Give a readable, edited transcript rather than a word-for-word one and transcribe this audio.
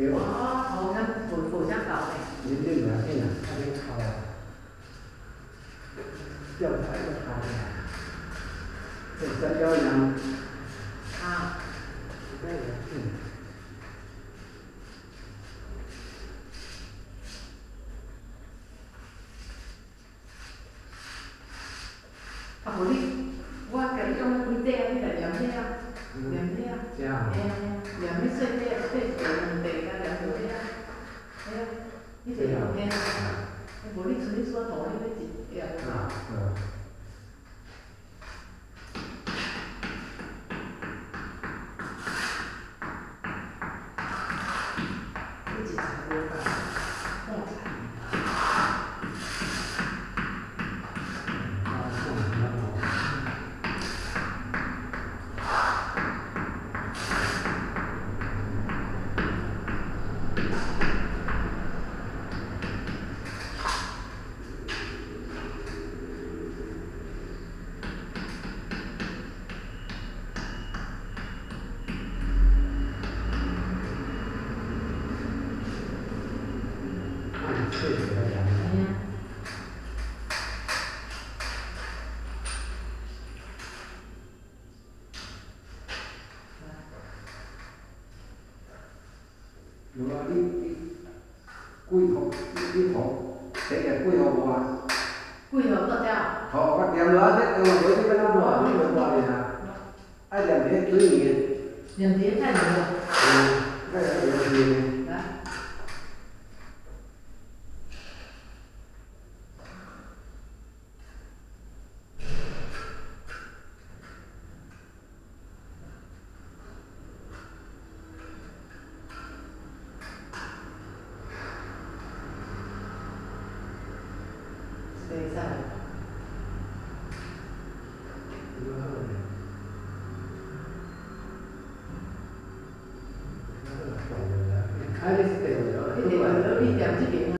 对。 哦，咱互相搞嘞。 你这两天啊，他就考调查就考的，这三角两。 啊。 那个啊，无你，我甲你讲几块啊，你来念遐啊，念遐啊， 这样。 嘿啊嘿啊，念迄细块细两块，甲念落遐啊，嘿啊，你就用遐啊，无你剩你煞图你要一样啊。你一场无吧，换菜。 谢谢大家。如果你几号？你图第日几号无啊？ 几号到遮？ 图我念落啊，这我每天要怎无？你袂挂哩啊？爱念伫水面。 念伫太阳了。 那个是。 会使。 啊，你是第二个。 你第二个，你念即边。